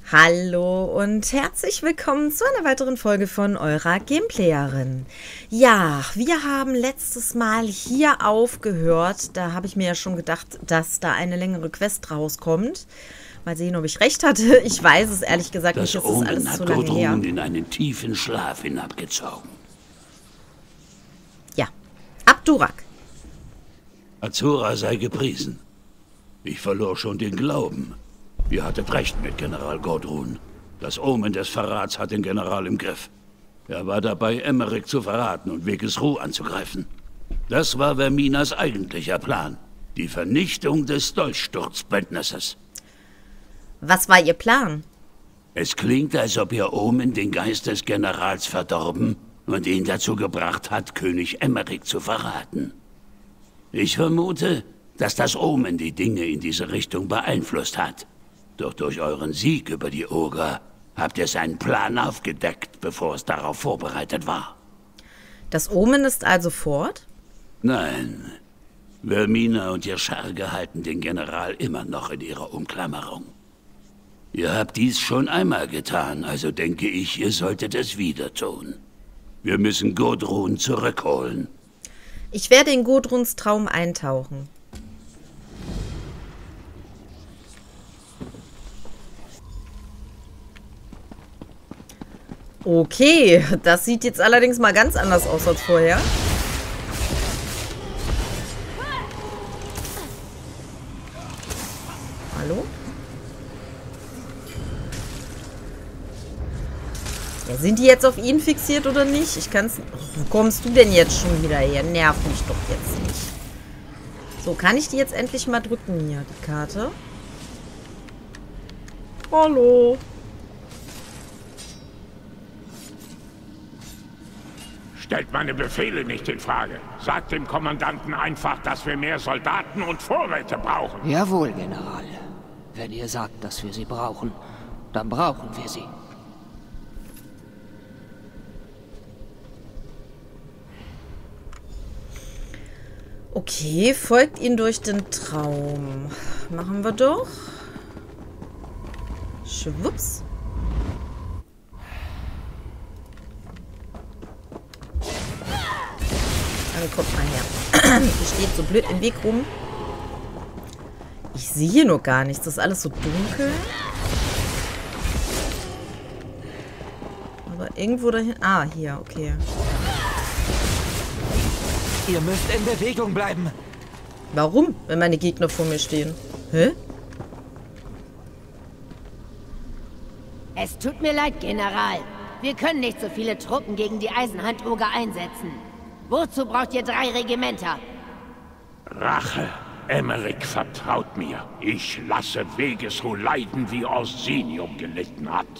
Hallo und herzlich willkommen zu einer weiteren Folge von eurer Gameplayerin. Ja, wir haben letztes Mal hier aufgehört. Da habe ich mir ja schon gedacht, dass da eine längere Quest rauskommt. Mal sehen, ob ich recht hatte. Ich weiß es ehrlich gesagt nicht, es ist alles zu lange her. Gudrun in einen tiefen Schlaf hinabgezogen. Ja, Abdurak. Azura sei gepriesen. Ich verlor schon den Glauben. Ihr hattet recht mit General Gudrun. Das Omen des Verrats hat den General im Griff. Er war dabei, Emmerich zu verraten und Wegesruh anzugreifen. Das war Verminas eigentlicher Plan. Die Vernichtung des Dolchsturzbündnisses. Was war Ihr Plan? Es klingt, als ob ihr Omen den Geist des Generals verdorben und ihn dazu gebracht hat, König Emmerich zu verraten. Ich vermute, dass das Omen die Dinge in diese Richtung beeinflusst hat. Doch durch euren Sieg über die Oger habt ihr seinen Plan aufgedeckt, bevor es darauf vorbereitet war. Das Omen ist also fort? Nein. Vermina und ihr Scherge halten den General immer noch in ihrer Umklammerung. Ihr habt dies schon einmal getan, also denke ich, ihr solltet es wieder tun. Wir müssen Gudrun zurückholen. Ich werde in Gudruns Traum eintauchen. Okay, das sieht jetzt allerdings mal ganz anders aus als vorher. Hallo? Ja, sind die jetzt auf ihn fixiert oder nicht? Ich kann's... Wo kommst du denn jetzt schon wieder her? Nerv mich doch jetzt nicht. So, kann ich die jetzt endlich mal drücken hier, die Karte? Hallo? Stellt meine Befehle nicht in Frage. Sagt dem Kommandanten einfach, dass wir mehr Soldaten und Vorräte brauchen. Jawohl, General. Wenn ihr sagt, dass wir sie brauchen, dann brauchen wir sie. Okay, folgt ihn durch den Traum. Machen wir doch. Schwupps. Kommt mal her. Die steht so blöd im Weg rum. Ich sehe hier nur gar nichts. Das ist alles so dunkel. Aber irgendwo dahin... Ah, hier, okay. Ihr müsst in Bewegung bleiben. Warum, wenn meine Gegner vor mir stehen? Hä? Es tut mir leid, General. Wir können nicht so viele Truppen gegen die Eisenhandoger einsetzen. Wozu braucht ihr 3 Regimenter? Rache. Emmerich vertraut mir. Ich lasse Wegesruh leiden, wie Orsinium gelitten hat.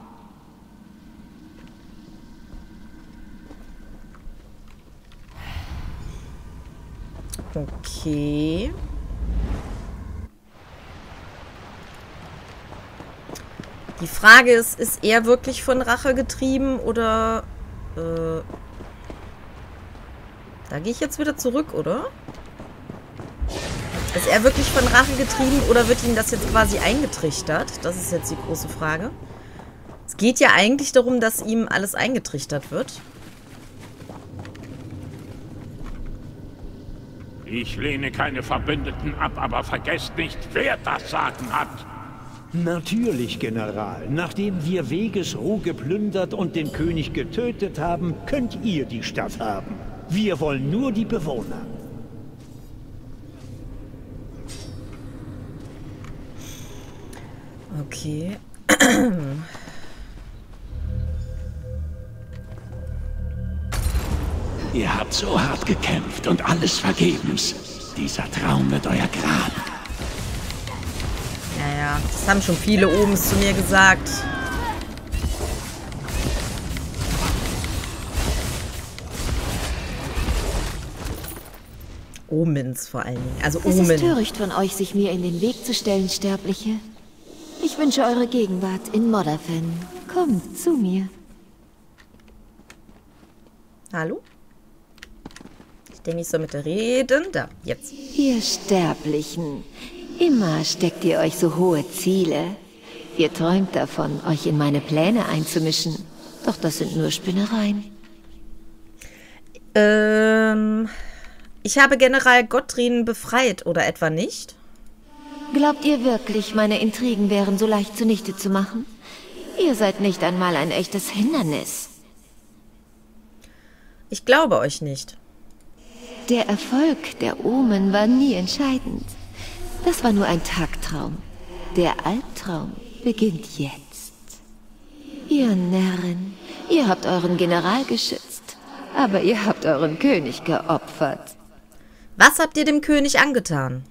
Okay. Die Frage ist er wirklich von Rache getrieben oder... Da gehe ich jetzt wieder zurück, oder? Ist er wirklich von Rache getrieben oder wird ihm das jetzt quasi eingetrichtert? Das ist jetzt die große Frage. Es geht ja eigentlich darum, dass ihm alles eingetrichtert wird. Ich lehne keine Verbündeten ab, aber vergesst nicht, wer das Sagen hat. Natürlich, General. Nachdem wir Wegesruh geplündert und den König getötet haben, könnt ihr die Stadt haben. Wir wollen nur die Bewohner. Okay. Ihr habt so hart gekämpft und alles vergebens. Dieser Traum wird euer Grab. Ja, das haben schon viele Obens zu mir gesagt. Omens vor allen Dingen. Also Es Omen. ist töricht von euch, sich mir in den Weg zu stellen, Sterbliche. Ich wünsche eure Gegenwart in Modderfen. Kommt zu mir. Hallo? Ich denke, ich soll mit der reden. Da, jetzt. Ihr Sterblichen, immer steckt ihr euch so hohe Ziele. Ihr träumt davon, euch in meine Pläne einzumischen. Doch das sind nur Spinnereien. Ich habe General Gotrin befreit, oder etwa nicht? Glaubt ihr wirklich, meine Intrigen wären so leicht zunichte zu machen? Ihr seid nicht einmal ein echtes Hindernis. Ich glaube euch nicht. Der Erfolg der Omen war nie entscheidend. Das war nur ein Tagtraum. Der Albtraum beginnt jetzt. Ihr Närrin, ihr habt euren General geschützt, aber ihr habt euren König geopfert. Was habt ihr dem König angetan?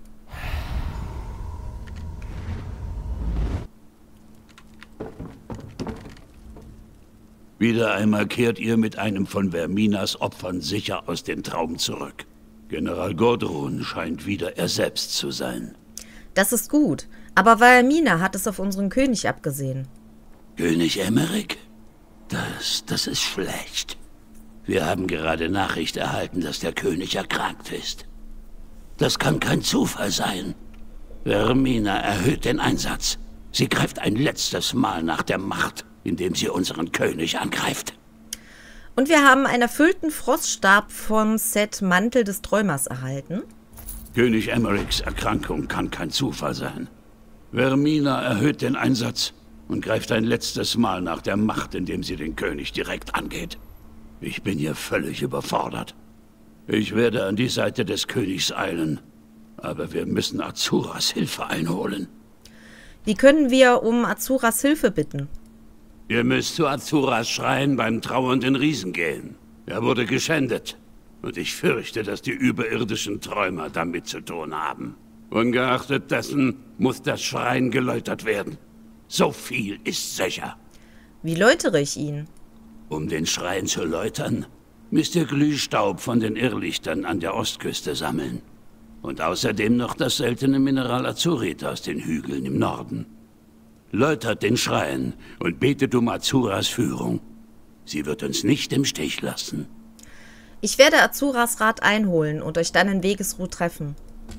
Wieder einmal kehrt ihr mit einem von Verminas Opfern sicher aus dem Traum zurück. General Gordrun scheint wieder er selbst zu sein. Das ist gut, aber Vermina hat es auf unseren König abgesehen. König Emeric? Das ist schlecht. Wir haben gerade Nachricht erhalten, dass der König erkrankt ist. Das kann kein Zufall sein. Vermina erhöht den Einsatz. Sie greift ein letztes Mal nach der Macht, indem sie unseren König angreift. Und wir haben einen erfüllten Froststab von Set Mantel des Träumers erhalten. König Emerics Erkrankung kann kein Zufall sein. Vermina erhöht den Einsatz und greift ein letztes Mal nach der Macht, indem sie den König direkt angeht. Ich bin hier völlig überfordert. Ich werde an die Seite des Königs eilen, aber wir müssen Azuras Hilfe einholen. Wie können wir um Azuras Hilfe bitten? Ihr müsst zu Azuras Schrein beim trauernden Riesen gehen. Er wurde geschändet. Und ich fürchte, dass die überirdischen Träumer damit zu tun haben. Ungeachtet dessen muss das Schrein geläutert werden. So viel ist sicher. Wie läutere ich ihn? Um den Schrein zu läutern, müsst ihr Glühstaub von den Irrlichtern an der Ostküste sammeln. Und außerdem noch das seltene Mineral Azurit aus den Hügeln im Norden. Läutert den Schrein und betet um Azuras Führung. Sie wird uns nicht im Stich lassen. Ich werde Azuras Rat einholen und euch dann in Wegesruh treffen.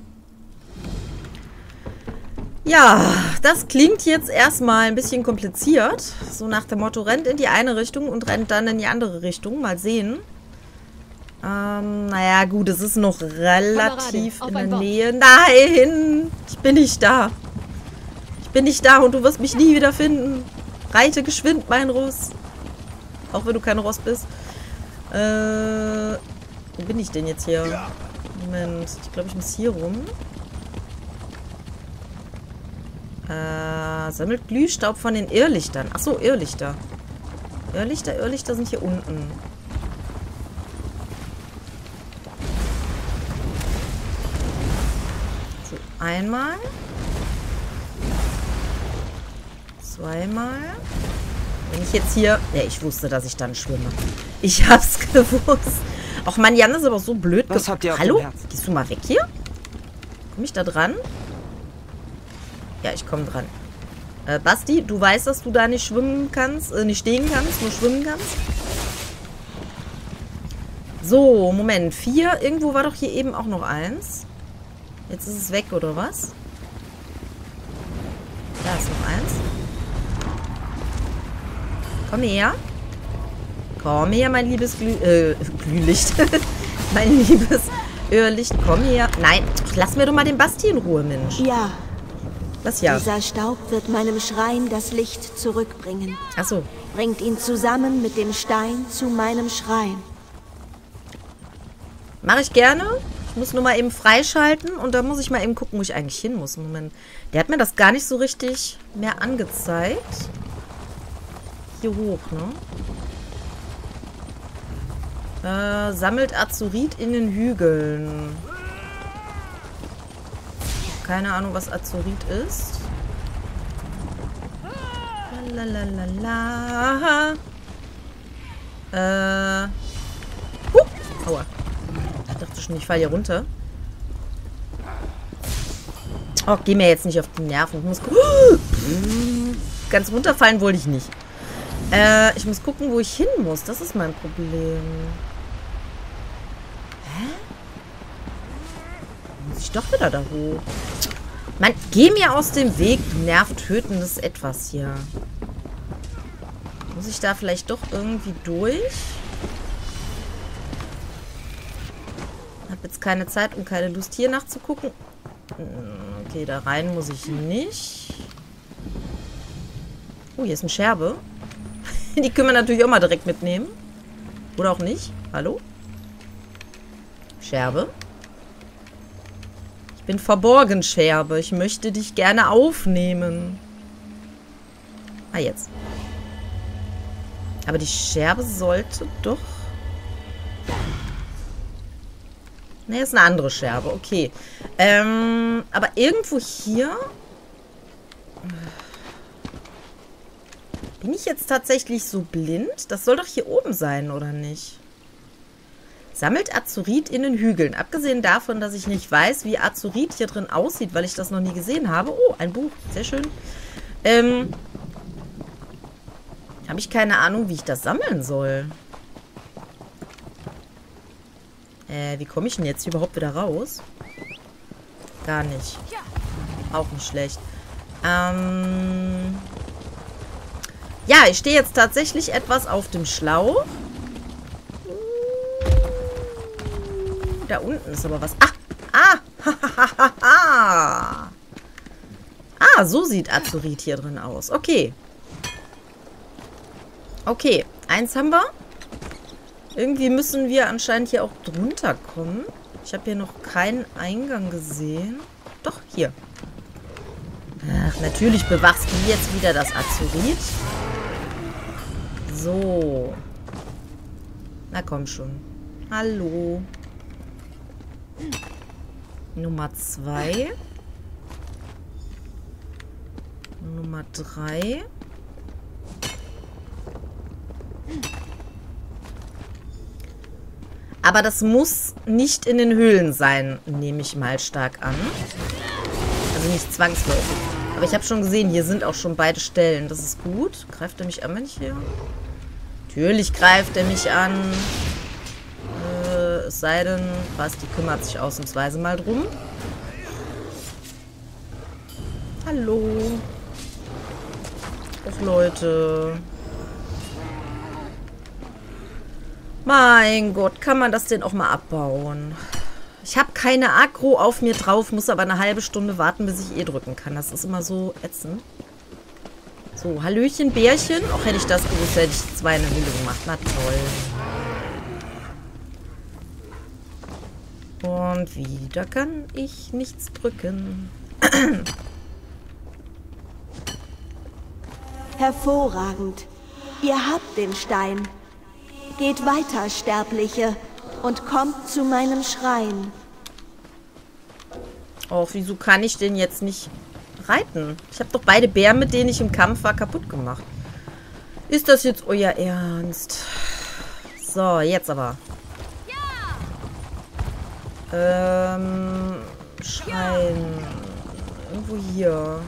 Ja, das klingt jetzt erstmal ein bisschen kompliziert. So nach dem Motto, rennt in die eine Richtung und rennt dann in die andere Richtung. Mal sehen. Naja, gut, es ist noch relativ in der Nähe. Nein, ich bin nicht da. Ich bin nicht da und du wirst mich nie wieder finden. Reite geschwind, mein Ross. Auch wenn du kein Ross bist. Wo bin ich denn jetzt hier? Moment, ich glaube, ich muss hier rum. Sammelt Glühstaub von den Irrlichtern. Achso, Irrlichter. Irrlichter sind hier unten. So, einmal. Zweimal. Wenn ich jetzt hier... Ja, ich wusste, dass ich dann schwimme. Ich hab's gewusst. Ach man, Jan ist aber so blöd. Was habt ihr auf Hallo? dem Herzen? Gehst du mal weg hier? Komm ich da dran? Ja, ich komme dran. Basti, du weißt, dass du da nicht schwimmen kannst, nicht stehen kannst, nur schwimmen kannst? So, Moment. 4. Irgendwo war doch hier eben auch noch 1. Jetzt ist es weg, oder was? Da ist noch 1. Komm her. Komm her, mein liebes Glühlicht. Mein liebes Irrlicht. Komm her. Nein, lass mir doch mal den Basti in Ruhe, Mensch. Ja. Was ja? Dieser Staub wird meinem Schrein das Licht zurückbringen. Ach so. Bringt ihn zusammen mit dem Stein zu meinem Schrein. Mache ich gerne. Ich muss nur mal eben freischalten und dann muss ich mal eben gucken, wo ich eigentlich hin muss. Moment. Der hat mir das gar nicht so richtig mehr angezeigt. Hier hoch, ne? Sammelt Azurit in den Hügeln. Keine Ahnung, was Azurit ist. Lalalala. Aua. Ich dachte schon, ich falle hier runter. Oh, geh mir jetzt nicht auf die Nerven. Ich muss ganz runterfallen wollte ich nicht. Ich muss gucken, wo ich hin muss. Das ist mein Problem. Hä? Muss ich doch wieder da hoch. Mann, geh mir aus dem Weg, du nervtötendes Etwas hier. Muss ich da vielleicht doch irgendwie durch? Hab jetzt keine Zeit und keine Lust, hier nachzugucken. Okay, da rein muss ich nicht. Oh, hier ist eine Scherbe. Die können wir natürlich auch mal direkt mitnehmen. Oder auch nicht. Hallo? Scherbe? Ich bin verborgen, Scherbe. Ich möchte dich gerne aufnehmen. Ah, jetzt. Aber die Scherbe sollte doch... Ne, ist eine andere Scherbe. Okay. Aber irgendwo hier... Bin ich jetzt tatsächlich so blind? Das soll doch hier oben sein, oder nicht? Sammelt Azurit in den Hügeln. Abgesehen davon, dass ich nicht weiß, wie Azurit hier drin aussieht, weil ich das noch nie gesehen habe. Oh, ein Buch. Sehr schön. Habe ich keine Ahnung, wie ich das sammeln soll. Wie komme ich denn jetzt hier überhaupt wieder raus? Gar nicht. Auch nicht schlecht. Ja, ich stehe jetzt tatsächlich etwas auf dem Schlauch. Da unten ist aber was. So sieht Azurit hier drin aus. Okay. Okay, eins haben wir. Irgendwie müssen wir anscheinend hier auch drunter kommen. Ich habe hier noch keinen Eingang gesehen. Doch, hier. Ach, natürlich bewachst du jetzt wieder das Azurit. So. Na komm schon. Hallo. Nummer 2. Nummer 3. Aber das muss nicht in den Höhlen sein, nehme ich mal stark an. Also nicht zwangsläufig. Aber ich habe schon gesehen, hier sind auch schon beide Stellen. Das ist gut. Greift er mich an, wenn ich hier... Natürlich greift er mich an. Es sei denn, die kümmert sich ausnahmsweise mal drum. Hallo. Och, Leute. Mein Gott, kann man das denn auch mal abbauen? Ich habe keine Aggro auf mir drauf, muss aber eine halbe Stunde warten, bis ich drücken kann. Das ist immer so ätzend. So, Hallöchen, Bärchen. Auch hätte ich das gewusst, hätte ich 2 in der Höhle gemacht. Na toll. Und wieder kann ich nichts drücken. Hervorragend. Ihr habt den Stein. Geht weiter, Sterbliche, und kommt zu meinem Schrein. Och, wieso kann ich den jetzt nicht reiten? Ich habe doch beide Bären, mit denen ich im Kampf war, kaputt gemacht. Ist das jetzt euer Ernst? So, jetzt aber. Schrein. Irgendwo hier.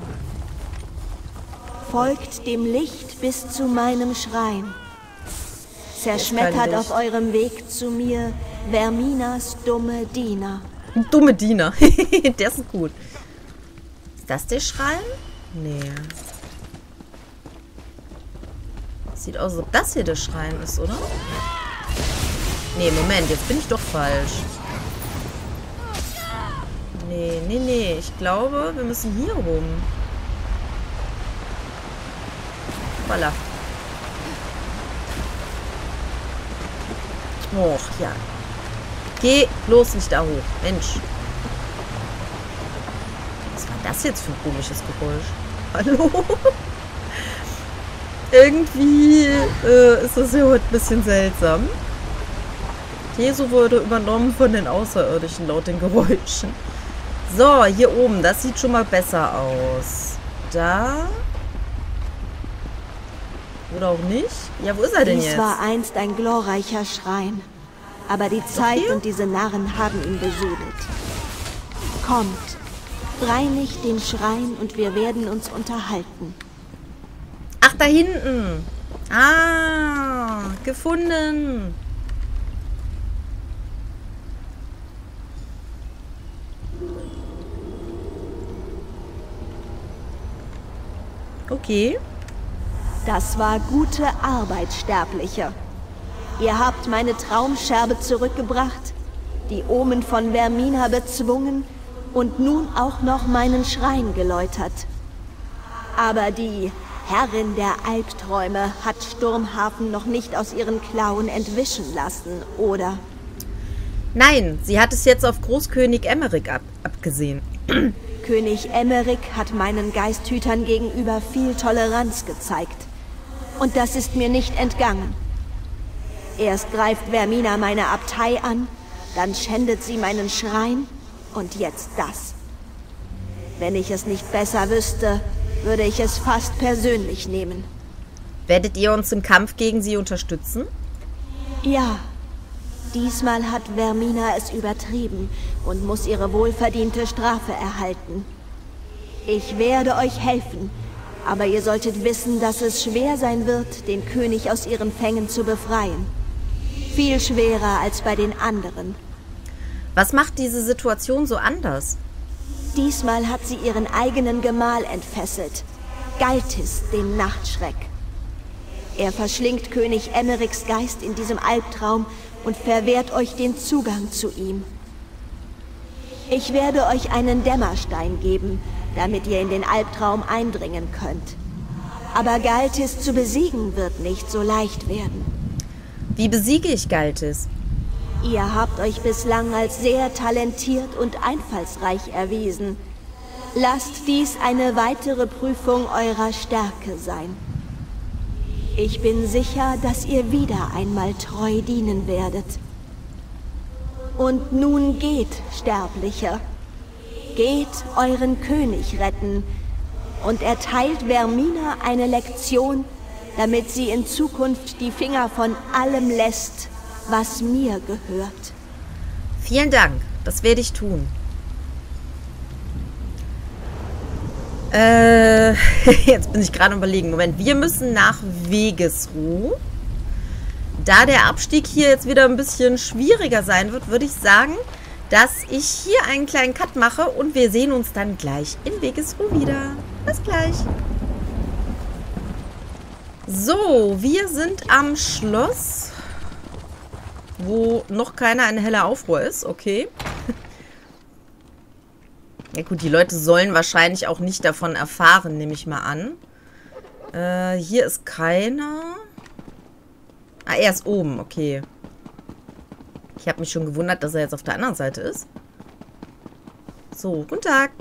Folgt dem Licht bis zu meinem Schrein. Zerschmettert auf eurem Weg zu mir Verminas dumme Diener. Dumme Diener. Der ist gut. Ist das der Schrein? Nee. Sieht aus, als ob das hier der Schrein ist, oder? Nee, Moment, jetzt bin ich doch falsch. Nee. Ich glaube, wir müssen hier rum. Voila. Och, ja. Geh bloß nicht da hoch. Mensch. Was war das jetzt für ein komisches Geräusch? Hallo? Irgendwie ist das hier heute ein bisschen seltsam. Jesu wurde übernommen von den Außerirdischen laut den Geräuschen. So, hier oben. Das sieht schon mal besser aus. Da... Oder auch nicht? Ja, wo ist er denn jetzt? Dies war einst ein glorreicher Schrein. Aber die Zeit und diese Narren haben ihn besudelt. Kommt, reinigt den Schrein und wir werden uns unterhalten. Ach, da hinten. Ah, gefunden. Okay. Das war gute Arbeit, Sterbliche. Ihr habt meine Traumscherbe zurückgebracht, die Omen von Vermina bezwungen und nun auch noch meinen Schrein geläutert. Aber die Herrin der Albträume hat Sturmhafen noch nicht aus ihren Klauen entwischen lassen, oder? Nein, sie hat es jetzt auf Großkönig Emmerich abgesehen. König Emmerich hat meinen Geisthütern gegenüber viel Toleranz gezeigt. Und das ist mir nicht entgangen. Erst greift Vermina meine Abtei an, dann schändet sie meinen Schrein und jetzt das. Wenn ich es nicht besser wüsste, würde ich es fast persönlich nehmen. Werdet ihr uns im Kampf gegen sie unterstützen? Ja. Diesmal hat Vermina es übertrieben und muss ihre wohlverdiente Strafe erhalten. Ich werde euch helfen, aber ihr solltet wissen, dass es schwer sein wird, den König aus ihren Fängen zu befreien. Viel schwerer als bei den anderen. Was macht diese Situation so anders? Diesmal hat sie ihren eigenen Gemahl entfesselt, Galtis, den Nachtschreck. Er verschlingt König Emmerichs Geist in diesem Albtraum und verwehrt euch den Zugang zu ihm. Ich werde euch einen Dämmerstein geben, damit ihr in den Albtraum eindringen könnt. Aber Galtis zu besiegen wird nicht so leicht werden. Wie besiege ich Galtis? Ihr habt euch bislang als sehr talentiert und einfallsreich erwiesen. Lasst dies eine weitere Prüfung eurer Stärke sein. Ich bin sicher, dass ihr wieder einmal treu dienen werdet. Und nun geht, Sterbliche. Geht euren König retten und erteilt Vermina eine Lektion, damit sie in Zukunft die Finger von allem lässt, was mir gehört. Vielen Dank, das werde ich tun. Jetzt bin ich gerade überlegen. Moment, wir müssen nach Wegesruh. Da der Abstieg hier jetzt wieder ein bisschen schwieriger sein wird, würde ich sagen, dass ich hier einen kleinen Cut mache und wir sehen uns dann gleich in Wegesruh wieder. Bis gleich. So, wir sind am Schloss, wo noch keiner in heller Aufruhr ist. Okay. Ja gut, die Leute sollen wahrscheinlich auch nicht davon erfahren, nehme ich mal an. Hier ist keiner. Ah, er ist oben, okay. Ich habe mich schon gewundert, dass er jetzt auf der anderen Seite ist. So, guten Tag.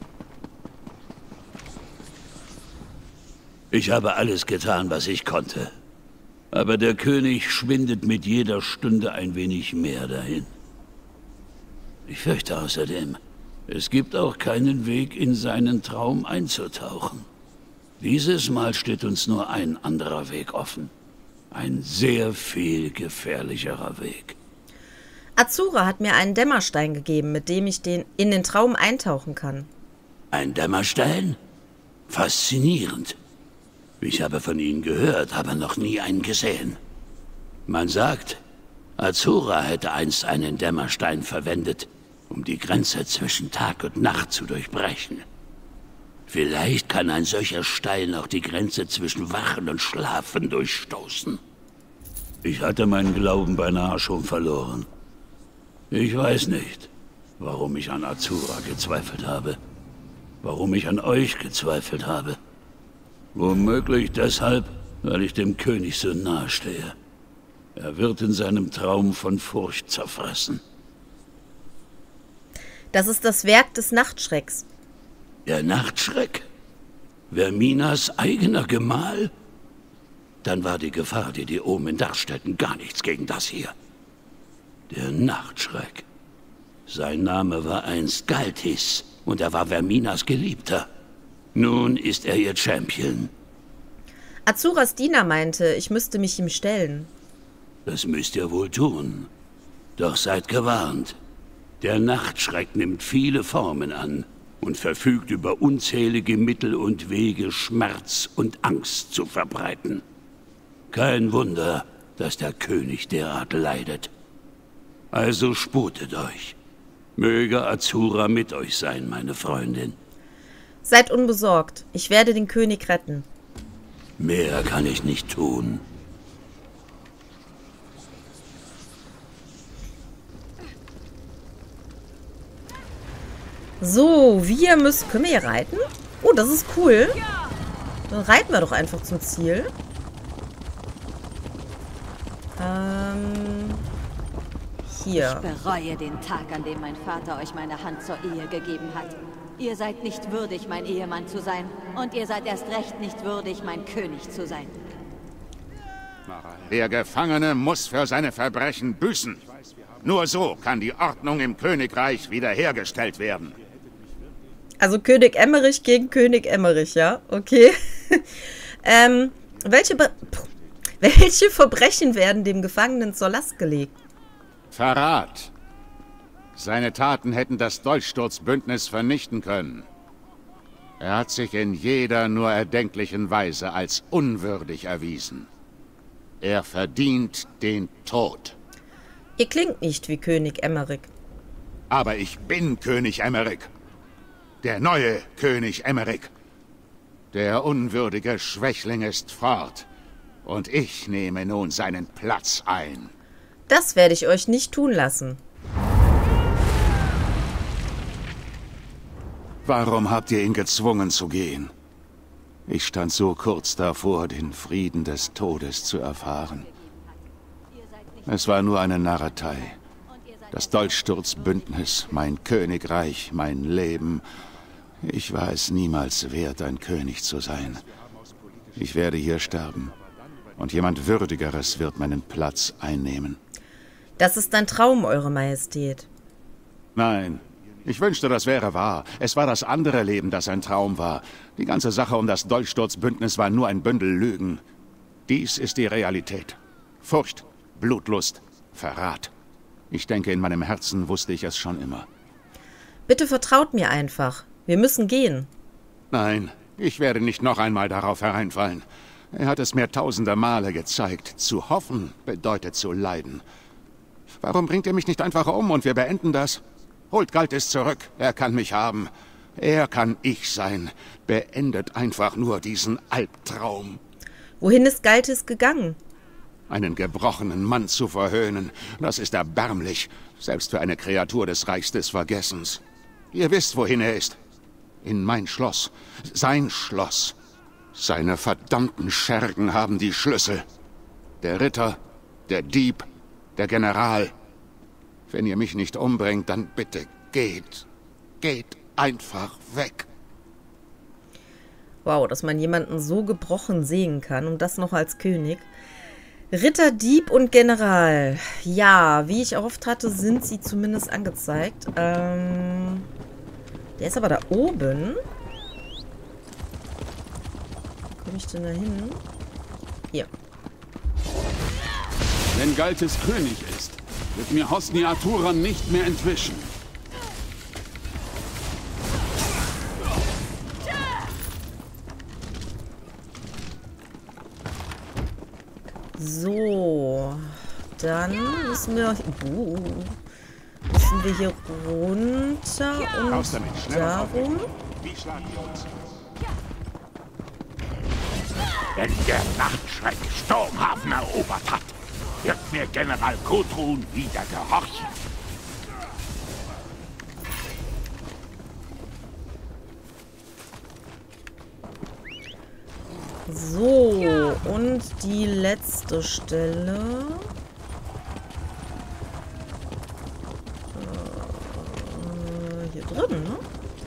Ich habe alles getan, was ich konnte. Aber der König schwindet mit jeder Stunde ein wenig mehr dahin. Ich fürchte außerdem, es gibt auch keinen Weg, in seinen Traum einzutauchen. Dieses Mal steht uns nur ein anderer Weg offen. Ein sehr viel gefährlicherer Weg. Azura hat mir einen Dämmerstein gegeben, mit dem ich in den Traum eintauchen kann. Ein Dämmerstein? Faszinierend. Ich habe von ihnen gehört, aber noch nie einen gesehen. Man sagt, Azura hätte einst einen Dämmerstein verwendet, um die Grenze zwischen Tag und Nacht zu durchbrechen. Vielleicht kann ein solcher Stein auch die Grenze zwischen Wachen und Schlafen durchstoßen. Ich hatte meinen Glauben beinahe schon verloren. Ich weiß nicht, warum ich an Azura gezweifelt habe. Warum ich an euch gezweifelt habe. Womöglich deshalb, weil ich dem König so nahe stehe. Er wird in seinem Traum von Furcht zerfressen. Das ist das Werk des Nachtschrecks. Der Nachtschreck? Verminas eigener Gemahl? Dann war die Gefahr, die die Omen darstellten, gar nichts gegen das hier. Der Nachtschreck. Sein Name war einst Galtis und er war Verminas Geliebter. Nun ist er ihr Champion. Azuras Diener meinte, ich müsste mich ihm stellen. Das müsst ihr wohl tun. Doch seid gewarnt. Der Nachtschreck nimmt viele Formen an und verfügt über unzählige Mittel und Wege, Schmerz und Angst zu verbreiten. Kein Wunder, dass der König derart leidet. Also sputet euch. Möge Azura mit euch sein, meine Freundin. Seid unbesorgt. Ich werde den König retten. Mehr kann ich nicht tun. So, wir müssen... Können wir hier reiten? Oh, das ist cool. Dann reiten wir doch einfach zum Ziel. Hier. Ich bereue den Tag, an dem mein Vater euch meine Hand zur Ehe gegeben hat. Ihr seid nicht würdig, mein Ehemann zu sein. Und ihr seid erst recht nicht würdig, mein König zu sein. Der Gefangene muss für seine Verbrechen büßen. Nur so kann die Ordnung im Königreich wiederhergestellt werden. Also König Emmerich gegen König Emmerich, ja? Okay. Welche Verbrechen werden dem Gefangenen zur Last gelegt? Verrat. Seine Taten hätten das Dolchsturzbündnis vernichten können. Er hat sich in jeder nur erdenklichen Weise als unwürdig erwiesen. Er verdient den Tod. Ihr klingt nicht wie König Emmerich. Aber ich bin König Emmerich. Der neue König Emmerich. Der unwürdige Schwächling ist fort. Und ich nehme nun seinen Platz ein. Das werde ich euch nicht tun lassen. Warum habt ihr ihn gezwungen zu gehen? Ich stand so kurz davor, den Frieden des Todes zu erfahren. Es war nur eine Narretei. Das Dolchsturzbündnis, mein Königreich, mein Leben. Ich war es niemals wert, ein König zu sein. Ich werde hier sterben. Und jemand Würdigeres wird meinen Platz einnehmen. Das ist ein Traum, Eure Majestät. Nein, ich wünschte, das wäre wahr. Es war das andere Leben, das ein Traum war. Die ganze Sache um das Dolchsturzbündnis war nur ein Bündel Lügen. Dies ist die Realität. Furcht, Blutlust, Verrat. Ich denke, in meinem Herzen wusste ich es schon immer. Bitte vertraut mir einfach. Wir müssen gehen. Nein, ich werde nicht noch einmal darauf hereinfallen. Er hat es mir tausende Male gezeigt. Zu hoffen bedeutet zu leiden. Warum bringt ihr mich nicht einfach um und wir beenden das? Holt Galtis zurück. Er kann mich haben. Er kann ich sein. Beendet einfach nur diesen Albtraum. Wohin ist Galtis gegangen? Einen gebrochenen Mann zu verhöhnen, das ist erbärmlich. Selbst für eine Kreatur des Reichs des Vergessens. Ihr wisst, wohin er ist. In mein Schloss. Sein Schloss. Seine verdammten Schergen haben die Schlüssel. Der Ritter, der Dieb, der General. Wenn ihr mich nicht umbringt, dann bitte geht. Geht einfach weg. Wow, dass man jemanden so gebrochen sehen kann und das noch als König. Ritter, Dieb und General. Ja, wie ich erhofft hatte, sind sie zumindest angezeigt. Der ist aber da oben. Wo komme ich denn da hin? Hier. Wenn Galtis König ist, wird mir Hosni Aturan nicht mehr entwischen. So, dann müssen wir hier runter und darum. Wenn der Nachtschreck Sturmhafen erobert hat, wird mir General Gudrun wieder gehorchen. So, und die letzte Stelle. Hier drüben, ne?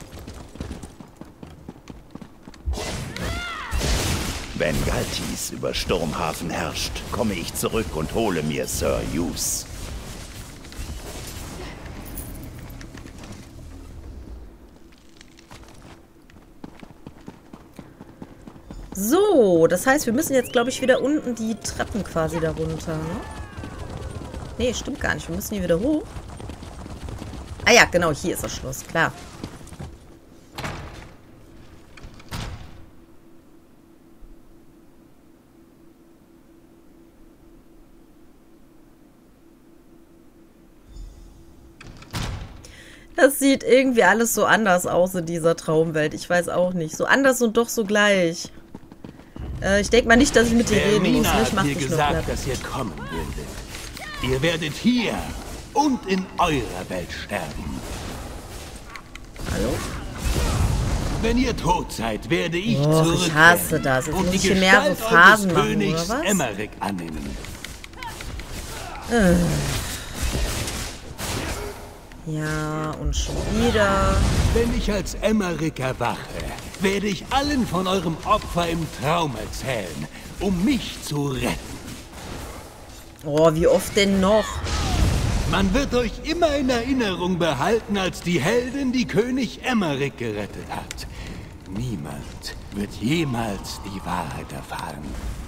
Wenn Galtis über Sturmhafen herrscht, komme ich zurück und hole mir Sir Hughes. So, das heißt, wir müssen jetzt, glaube ich, wieder unten die Treppen quasi da runter, ne? Nee, stimmt gar nicht. Wir müssen hier wieder hoch. Ah ja, genau, hier ist das Schloss, klar. Das sieht irgendwie alles so anders aus in dieser Traumwelt. Ich weiß auch nicht. So anders und doch so gleich. Ich denke mal nicht, dass ich mit dir reden muss. Ich mach mir dich gesagt, noch dass ihr kommen würdet. Ihr werdet hier und in eurer Welt sterben. Hallo? Wenn ihr tot seid, werde ich Och, ich hasse das. Jetzt muss ich hier mehr so Phasen machen, oder was? Emmerich annehmen. Ja, und schon wieder. Wenn ich als Emmerich erwache, werde ich allen von eurem Opfer im Traum erzählen, um mich zu retten. Oh, wie oft denn noch? Man wird euch immer in Erinnerung behalten als die Heldin, die König Emmerich gerettet hat. Niemand wird jemals die Wahrheit erfahren.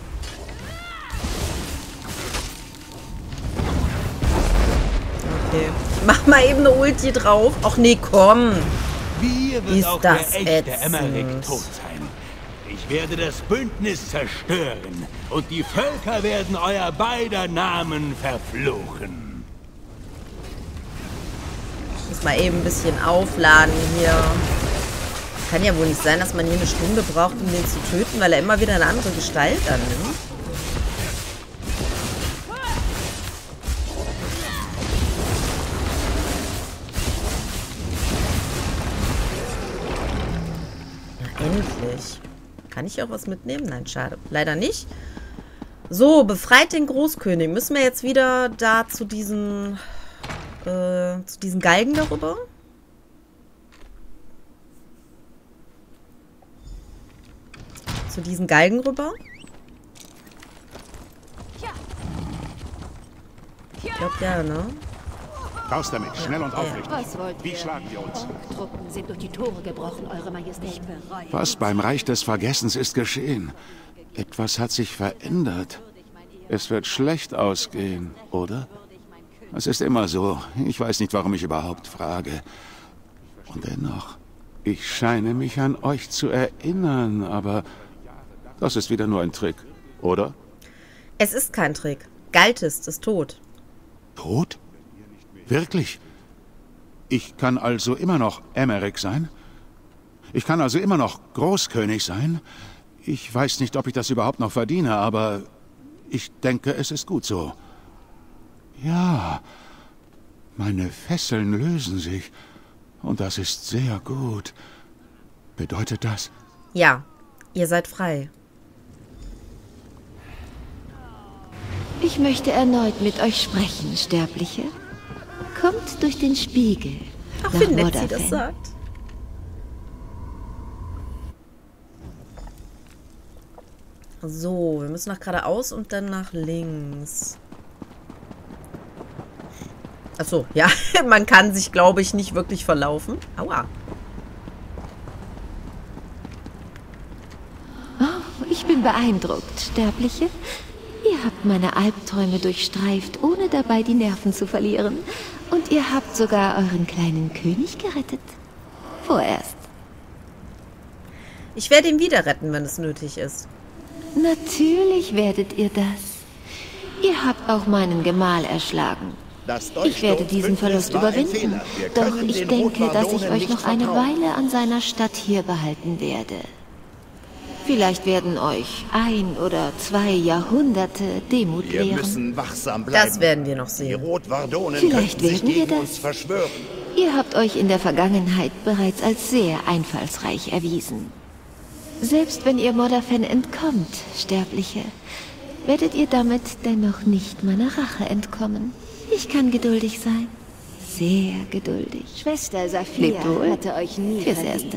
Okay. Ich mach mal eben eine Ulti drauf. Ach nee, komm. Wie wird ist auch das der echte ätzend. Emmerich tot sein? Ich werde das Bündnis zerstören und die Völker werden euer beider Namen verfluchen. Ich muss mal eben ein bisschen aufladen hier. Kann ja wohl nicht sein, dass man hier eine Stunde braucht, um den zu töten, weil er immer wieder eine andere Gestalt annimmt. Na, endlich. Kann ich auch was mitnehmen? Nein, schade. Leider nicht. So, befreit den Großkönig. Müssen wir jetzt wieder da zu diesen Galgen darüber? Zu diesen Galgen rüber? Ich glaube ja, ne? Raus damit, schnell und aufrichtig. Was wollt ihr? Wie schlagen wir uns? Truppen sind durch die Tore gebrochen, Eure Majestät. Was beim Reich des Vergessens ist geschehen? Etwas hat sich verändert. Es wird schlecht ausgehen, oder? Es ist immer so. Ich weiß nicht, warum ich überhaupt frage. Und dennoch, ich scheine mich an euch zu erinnern, aber das ist wieder nur ein Trick, oder? Es ist kein Trick. Galtist ist tot. Tot? Wirklich? Ich kann also immer noch Emmerich sein? Ich kann also immer noch Großkönig sein? Ich weiß nicht, ob ich das überhaupt noch verdiene, aber ich denke, es ist gut so. Ja, meine Fesseln lösen sich. Und das ist sehr gut. Bedeutet das? Ja, ihr seid frei. Ich möchte erneut mit euch sprechen, Sterbliche. Kommt durch den Spiegel. Ach, nach wie nett sie Modafen. das sagt. So, wir müssen nach geradeaus und dann nach links. Achso, ja, man kann sich, glaube ich, nicht wirklich verlaufen. Aua. Oh, ich bin beeindruckt, Sterbliche. Ihr habt meine Albträume durchstreift, ohne dabei die Nerven zu verlieren. Und ihr habt sogar euren kleinen König gerettet. Vorerst. Ich werde ihn wieder retten, wenn es nötig ist. Natürlich werdet ihr das. Ihr habt auch meinen Gemahl erschlagen. Ich werde diesen Verlust überwinden. Doch ich denke, dass ich euch noch eine Weile an seiner Stadt hier behalten werde. Vielleicht werden euch 1 oder 2 Jahrhunderte Demut lehren. Wir müssen wachsam bleiben. Das werden wir noch sehen. Die Rotwardonen Vielleicht könnten sich werden wir gegen das. uns verschwören. Ihr habt euch in der Vergangenheit bereits als sehr einfallsreich erwiesen. Selbst wenn ihr Modafen entkommt, Sterbliche, werdet ihr damit dennoch nicht meiner Rache entkommen. Ich kann geduldig sein. Sehr geduldig. Schwester Saphira Lebt wohl. hatte euch nie Fürs verdient. Erste.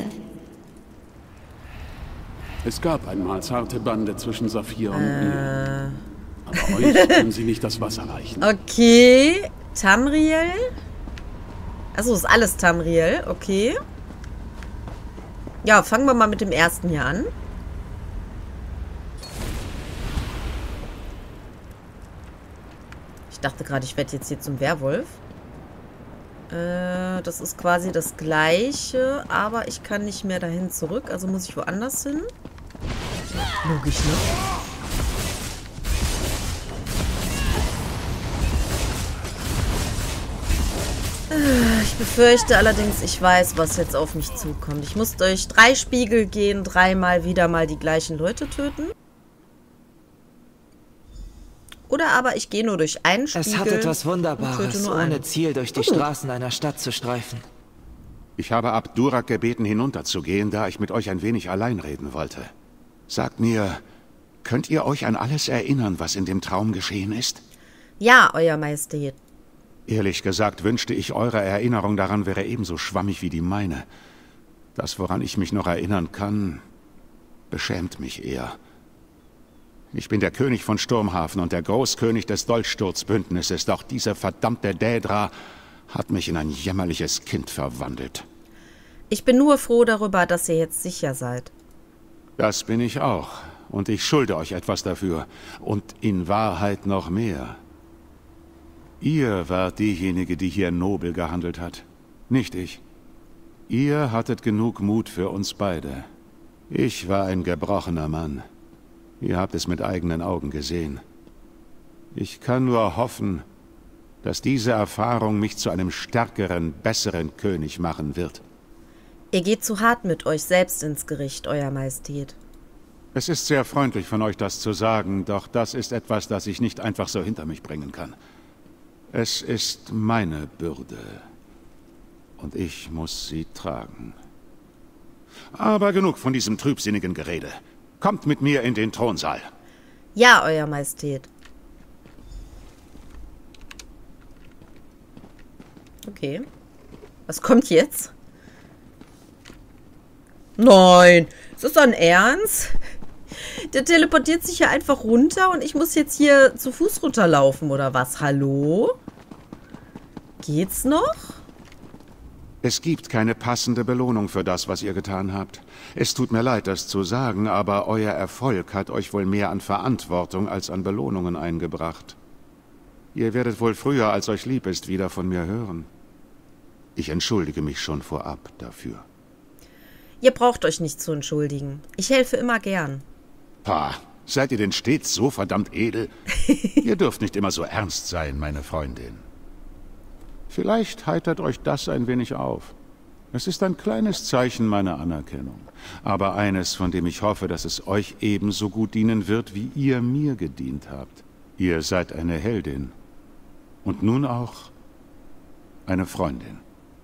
Es gab einmal zarte Bande zwischen Saphir und mir. Aber euch können sie nicht das Wasser reichen. Okay, Tamriel. Achso, ist alles Tamriel, okay. Ja, fangen wir mal mit dem ersten hier an. Ich dachte gerade, ich werde jetzt hier zum Werwolf. Das ist quasi das Gleiche, aber ich kann nicht mehr dahin zurück, also muss ich woanders hin. Logisch, ne? Ich befürchte allerdings, ich weiß, was jetzt auf mich zukommt. Ich muss durch 3 Spiegel gehen, 3-mal wieder mal die gleichen Leute töten. Oder aber ich gehe nur durch einen Spiegel. Es hat etwas Wunderbares, ohne Ziel durch die Straßen einer Stadt zu streifen. Ich habe Abdurak gebeten, hinunterzugehen, da ich mit euch ein wenig allein reden wollte. Sagt mir, könnt ihr euch an alles erinnern, was in dem Traum geschehen ist? Ja, Euer Majestät. Ehrlich gesagt wünschte ich, eure Erinnerung daran wäre ebenso schwammig wie die meine. Das, woran ich mich noch erinnern kann, beschämt mich eher. Ich bin der König von Sturmhafen und der Großkönig des Dolchsturzbündnisses, doch diese verdammte Daedra hat mich in ein jämmerliches Kind verwandelt. Ich bin nur froh darüber, dass ihr jetzt sicher seid. Das bin ich auch. Und ich schulde euch etwas dafür. Und in Wahrheit noch mehr. Ihr wart diejenige, die hier nobel gehandelt hat. Nicht ich. Ihr hattet genug Mut für uns beide. Ich war ein gebrochener Mann. Ihr habt es mit eigenen Augen gesehen. Ich kann nur hoffen, dass diese Erfahrung mich zu einem stärkeren, besseren König machen wird. Ihr geht zu hart mit euch selbst ins Gericht, Euer Majestät. Es ist sehr freundlich von euch, das zu sagen, doch das ist etwas, das ich nicht einfach so hinter mich bringen kann. Es ist meine Bürde. Und ich muss sie tragen. Aber genug von diesem trübsinnigen Gerede. Kommt mit mir in den Thronsaal. Ja, Euer Majestät. Okay. Was kommt jetzt? Nein, ist das dein Ernst? Der teleportiert sich ja einfach runter und ich muss jetzt hier zu Fuß runterlaufen, oder was? Hallo? Geht's noch? Es gibt keine passende Belohnung für das, was ihr getan habt. Es tut mir leid, das zu sagen, aber euer Erfolg hat euch wohl mehr an Verantwortung als an Belohnungen eingebracht. Ihr werdet wohl früher, als euch lieb ist, wieder von mir hören. Ich entschuldige mich schon vorab dafür. Ihr braucht euch nicht zu entschuldigen. Ich helfe immer gern. Pah, seid ihr denn stets so verdammt edel? Ihr dürft nicht immer so ernst sein, meine Freundin. Vielleicht heitert euch das ein wenig auf. Es ist ein kleines Zeichen meiner Anerkennung. Aber eines, von dem ich hoffe, dass es euch ebenso gut dienen wird, wie ihr mir gedient habt. Ihr seid eine Heldin. Und nun auch eine Freundin.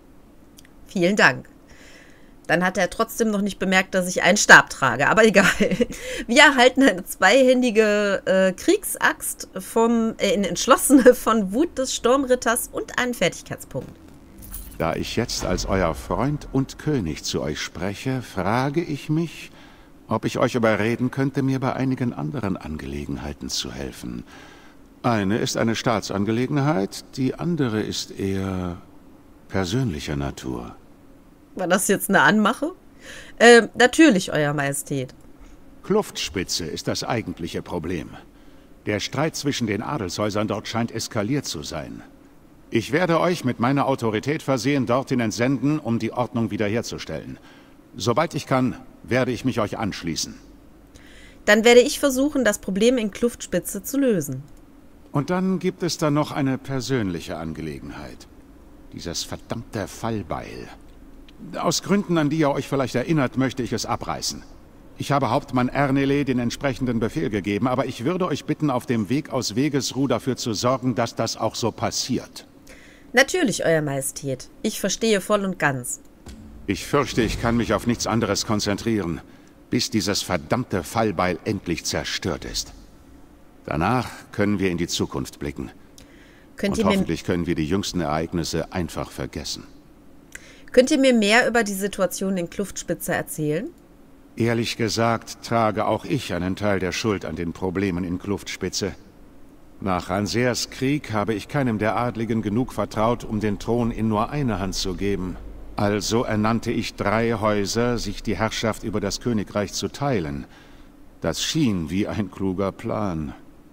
Vielen Dank. Dann hat er trotzdem noch nicht bemerkt, dass ich einen Stab trage. Aber egal. Wir erhalten eine zweihändige Kriegsaxt entschlossene von Wut des Sturmritters und einen Fertigkeitspunkt. Da ich jetzt als euer Freund und König zu euch spreche, frage ich mich, ob ich euch überreden könnte, mir bei einigen anderen Angelegenheiten zu helfen. Eine ist eine Staatsangelegenheit, die andere ist eher persönlicher Natur. War das jetzt eine Anmache? Natürlich, Euer Majestät. Kluftspitze ist das eigentliche Problem. Der Streit zwischen den Adelshäusern dort scheint eskaliert zu sein. Ich werde euch mit meiner Autorität versehen dorthin entsenden, um die Ordnung wiederherzustellen. Sobald ich kann, werde ich mich euch anschließen. Dann werde ich versuchen, das Problem in Kluftspitze zu lösen. Und dann gibt es da noch eine persönliche Angelegenheit. Dieses verdammte Fallbeil. Aus Gründen, an die ihr euch vielleicht erinnert, möchte ich es abreißen. Ich habe Hauptmann Ernele den entsprechenden Befehl gegeben, aber ich würde euch bitten, auf dem Weg aus Wegesruh dafür zu sorgen, dass das auch so passiert. Natürlich, Euer Majestät. Ich verstehe voll und ganz. Ich fürchte, ich kann mich auf nichts anderes konzentrieren, bis dieses verdammte Fallbeil endlich zerstört ist. Danach können wir in die Zukunft blicken. Und hoffentlich können wir die jüngsten Ereignisse einfach vergessen. Könnt ihr mir mehr über die Situation in Kluftspitze erzählen? Ehrlich gesagt, trage auch ich einen Teil der Schuld an den Problemen in Kluftspitze. Nach Ranseers Krieg habe ich keinem der Adligen genug vertraut, um den Thron in nur eine Hand zu geben. Also ernannte ich 3 Häuser, sich die Herrschaft über das Königreich zu teilen. Das schien wie ein kluger Plan.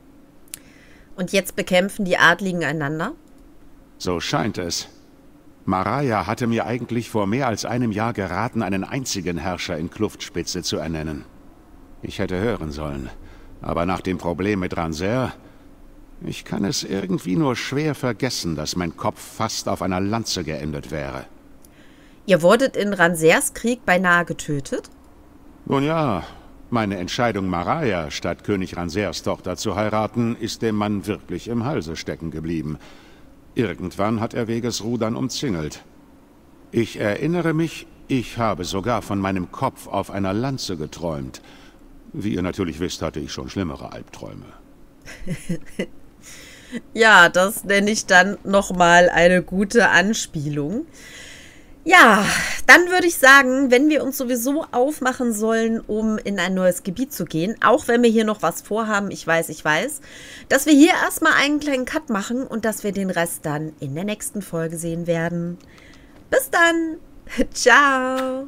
Und jetzt bekämpfen die Adligen einander? So scheint es. Maraya hatte mir eigentlich vor mehr als einem Jahr geraten, einen einzigen Herrscher in Kluftspitze zu ernennen. Ich hätte hören sollen, aber nach dem Problem mit Ranser Ich kann es irgendwie nur schwer vergessen, dass mein Kopf fast auf einer Lanze geendet wäre. Ihr wurdet in Ranzers Krieg beinahe getötet? Nun ja, meine Entscheidung, Maraya statt König Ranzers Tochter zu heiraten, ist dem Mann wirklich im Halse stecken geblieben. Irgendwann hat er Wegesruh dann umzingelt. Ich erinnere mich, ich habe sogar von meinem Kopf auf einer Lanze geträumt. Wie ihr natürlich wisst, hatte ich schon schlimmere Albträume. Ja, das nenne ich dann nochmal eine gute Anspielung. Ja, dann würde ich sagen, wenn wir uns sowieso aufmachen sollen, um in ein neues Gebiet zu gehen, auch wenn wir hier noch was vorhaben, ich weiß, dass wir hier erstmal einen kleinen Cut machen und dass wir den Rest dann in der nächsten Folge sehen werden. Bis dann. Ciao.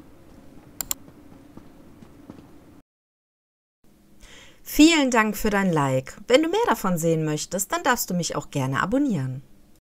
Vielen Dank für dein Like. Wenn du mehr davon sehen möchtest, dann darfst du mich auch gerne abonnieren.